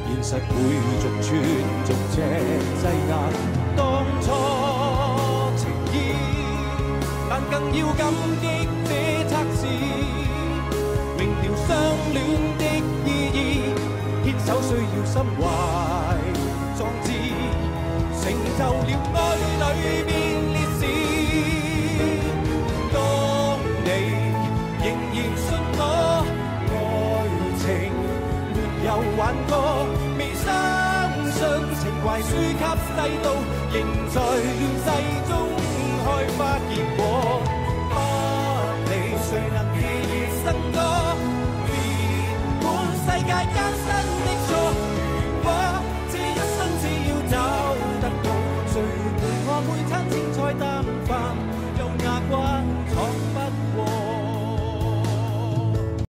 現實會逐寸逐隻擠壓當初情意，但更要感激這測試，明了相戀的意義，牽手需要心懷壯志，成就了愛裏面烈士。當你仍然信我，愛情沒有玩過，未相信情懷輸給世道，仍在亂世中開花結果。不理誰能記憶笙歌，別管世界艱辛。